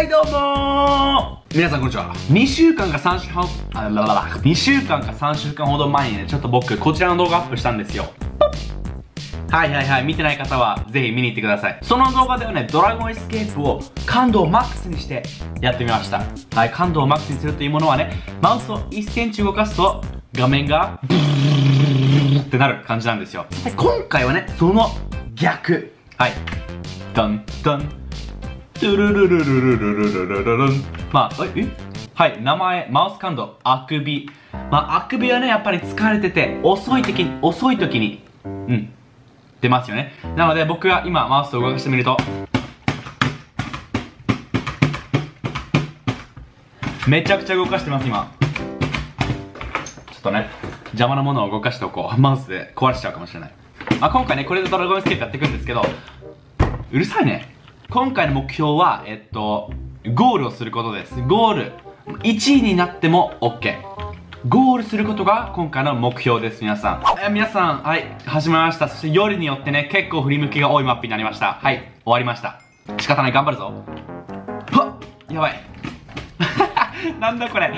はいどうもー、皆さんこんにちは。2週間か3週間ほど前にね、ちょっと僕こちらの動画アップしたんですよ。はい見てない方はぜひ見に行ってください。その動画ではね、ドラゴンエスケープを感度をマックスにしてやってみました。はい、感度をマックスにするというものはね、マウスを1センチ動かすと画面がブーってなる感じなんですよ。で今回はね、その逆。はい、ドンドントゥルルルルルルルルルルン。はい、名前、マウス感度、あくび。あくびはね、やっぱり疲れてて、遅い時に、出ますよね。なので、僕が今、マウスを動かしてみると、めちゃくちゃ動かしてます、今。ちょっとね、邪魔なものを動かしておこう。マウスで壊しちゃうかもしれない。今回ね、これでドラゴンエスケープやっていくんですけど、うるさいね。今回の目標は、ゴールをすることです。ゴール。1位になっても OK。ゴールすることが今回の目標です、皆さん。皆さん、はい、始まりました。そして夜によってね、結構振り向きが多いマップになりました。はい、終わりました。仕方ない、頑張るぞ。はっ、やばい。なんだこれ。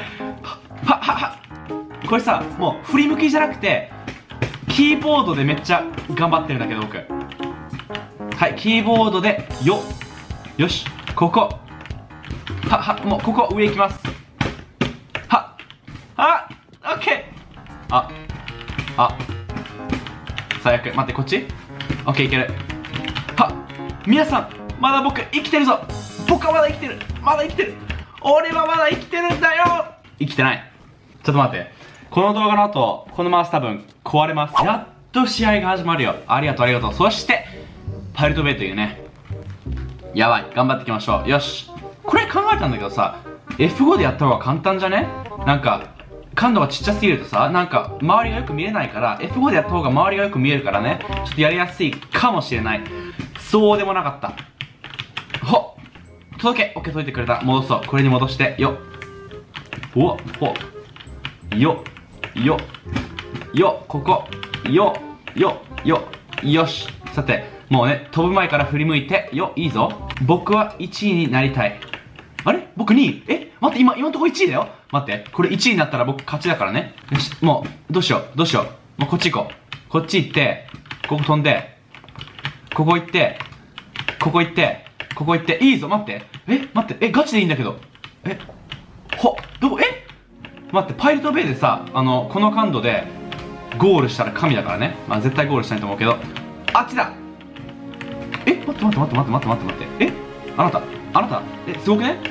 これさ、もう振り向きじゃなくて、キーボードでめっちゃ頑張ってるんだけど、僕。はい、キーボードで、よし、ここ。もうここ上行きます。オッケー。最悪。待って、こっち？オッケー、いける。皆さん、まだ僕生きてるぞ。僕はまだ生きてる。俺はまだ生きてるんだよ。生きてない。ちょっと待って。この動画の後、このマウス多分壊れます。やっと試合が始まるよ。ありがとう。そして、パイルトベイというね。やばい。頑張っていきましょう。よし。これ考えたんだけどさ、F5 でやった方が簡単じゃね？なんか、感度がちっちゃすぎるとさ、なんか、周りがよく見えないから、F5 でやった方が周りがよく見えるからね、ちょっとやりやすいかもしれない。そうでもなかった。届け！ OK、届いてくれた。戻そう。これに戻して、よここ、よし。さて、もうね、飛ぶ前から振り向いて、いいぞ。僕は1位になりたい。あれ？僕2位？待って、今のとこ1位だよ。待って、これ1位になったら僕勝ちだからね。よし、もう、どうしよう。もうこっち行こう。こっち行って、ここ飛んで、ここ行って、いいぞ、待って。ガチでいいんだけど。どこ？待って、パイルトベイでさ、この感度で、ゴールしたら神だからね。絶対ゴールしたいと思うけど、あっちだ！待って。あなた、すごくね？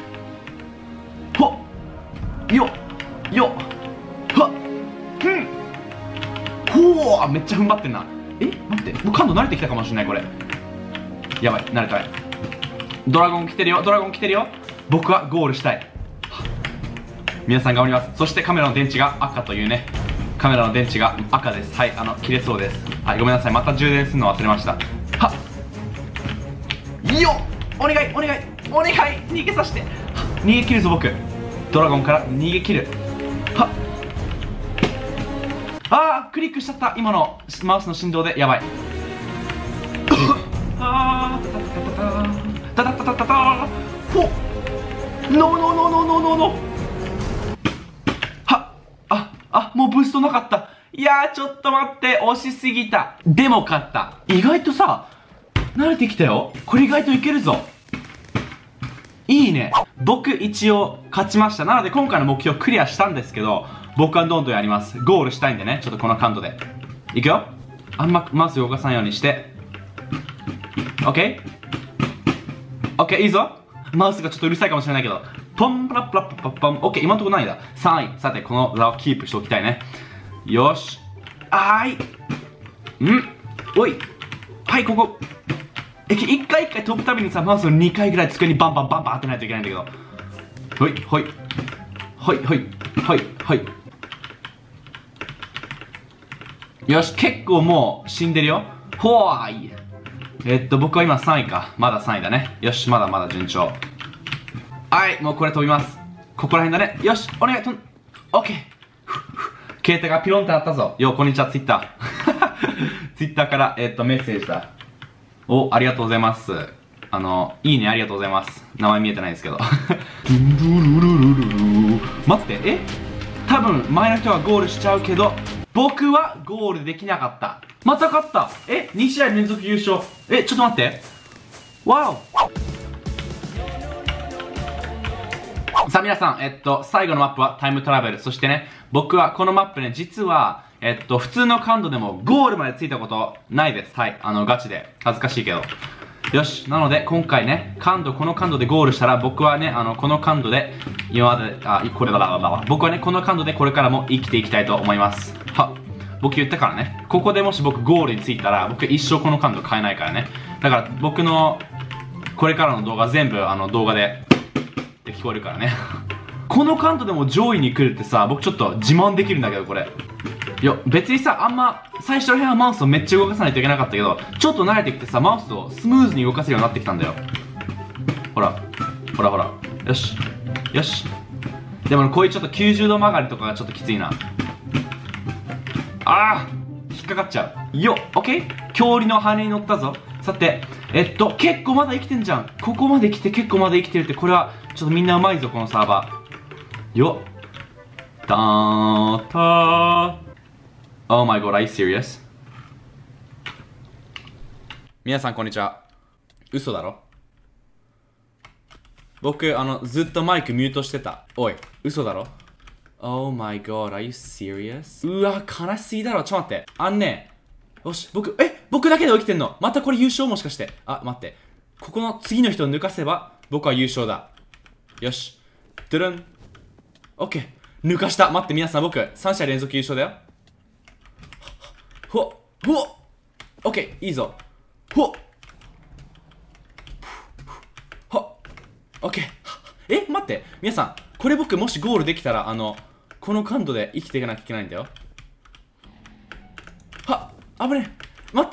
めっちゃ踏ん張ってんな。待って、もう感度慣れてきたかもしれない、これ。やばい、慣れたい。ドラゴン来てるよ。僕はゴールしたい。皆さん頑張ります。そしてカメラの電池が赤というね。カメラの電池が赤です。はい、切れそうです。はい、ごめんなさい。また充電するの忘れました。お願い逃げさせて。逃げ切るぞ、僕。ドラゴンから逃げ切る。クリックしちゃった。今のマウスの振動で。やばい。もうブーストなかった。いやー、ちょっと待って。押しすぎた。でも勝った。意外とさ、慣れてきたよ。これ意外といけるぞ。いいね。僕一応勝ちました。なので今回の目標クリアしたんですけど、僕はどんどんやります。ゴールしたいんでね。ちょっとこの感度でいくよ。あんまマウス動かさないようにして。 OK、いいぞ。マウスがちょっとうるさいかもしれないけど、ポンプラプラプラポン。 OK、今のところ何位だ？ 3 位。さて、この座をキープしておきたいね。よし。おい。はい、ここ。一回飛ぶたびにさ、マウスを2回ぐらい机にバンバン当てないといけないんだけど。よし、結構もう死んでるよ。僕は今3位か。まだ3位だね。よし、まだ順調。はい、もうこれ飛びます。ここら辺だね。よし、お願い。オッケー。携帯がピロンってなったぞ。こんにちは、ツイッター。ツイッターから、メッセージだ。ありがとうございます。 いいねありがとうございます。名前見えてないですけど。待って、多分前の人はゴールしちゃうけど、僕はゴールできなかった。また勝った。2試合連続優勝。ちょっと待って。わお。さあ皆さん、最後のマップはタイムトラベル。そしてね、僕はこのマップね、実は、普通の感度でもゴールまでついたことないです。はい。ガチで。恥ずかしいけど。よし。なので、今回ね、この感度でゴールしたら、僕はね、この感度で、僕はね、この感度でこれからも生きていきたいと思います。僕言ったからね、ここでもし僕ゴールに着いたら、僕一生この感度変えないからね。だから、僕の、これからの動画全部、動画で、って聞こえるからね。この感度でも上位に来るってさ、僕ちょっと自慢できるんだけど、これ。いや、別にさ、あんま、最初の辺はマウスをめっちゃ動かさないといけなかったけど、ちょっと慣れてきてさ、マウスをスムーズに動かせるようになってきたんだよ。ほら。ほらほら。よし。よし。でもこういうちょっと90度曲がりとかがちょっときついな。引っかかっちゃう。よっ、オッケー。恐竜の羽に乗ったぞ。さて、結構まだ生きてんじゃん。ここまで来て結構まだ生きてるって、これは、ちょっとみんなうまいぞ、このサーバー。よっ。ダーター。Oh my god, are you serious? 皆さんこんにちは。嘘だろ？僕、ずっとマイクミュートしてた。おい、嘘だろ？ Oh my god, are you serious? うわ、悲しすぎだろ。ちょっと待って。ね。よし、僕だけで起きてんの。またこれ優勝もしかして。待って。ここの次の人を抜かせば、僕は優勝だ。よし。ドゥルン。オッケー。抜かした。待って、皆さん僕、3試合連続優勝だよ。ほっオッケー、いいぞ。ほっオッケー。待って、皆さん、これ僕もしゴールできたら、この感度で生きていかなきゃいけないんだよ。危ねえ。待って、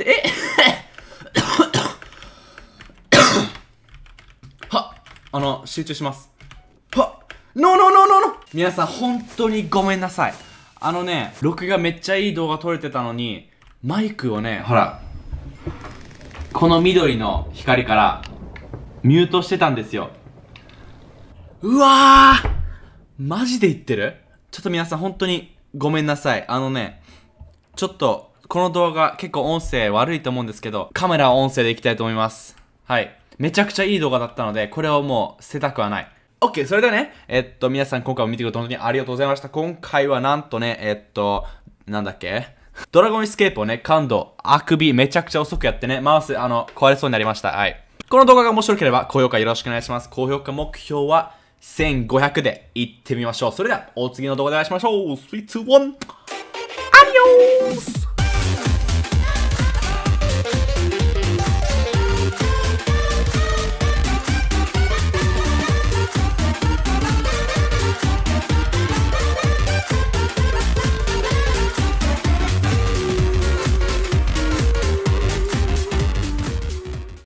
集中します。ノー皆さん、本当にごめんなさい。録画めっちゃいい動画撮れてたのに、マイクをね、ほら、この緑の光からミュートしてたんですよ。うわー、マジで言ってる？ちょっと皆さん本当にごめんなさい。ちょっとこの動画結構音声悪いと思うんですけど、カメラは音声でいきたいと思います。はい。めちゃくちゃいい動画だったので、これをもう捨てたくはない。OK、それではね、皆さん今回も見てくれて本当にありがとうございました。今回はなんとね、なんだっけ？ドラゴンエスケープをね、感度、あくびめちゃくちゃ遅くやってね、マウス、壊れそうになりました。はい。この動画が面白ければ、高評価よろしくお願いします。高評価目標は1500でいってみましょう。それでは、お次の動画でお会いしましょう。3、2、1。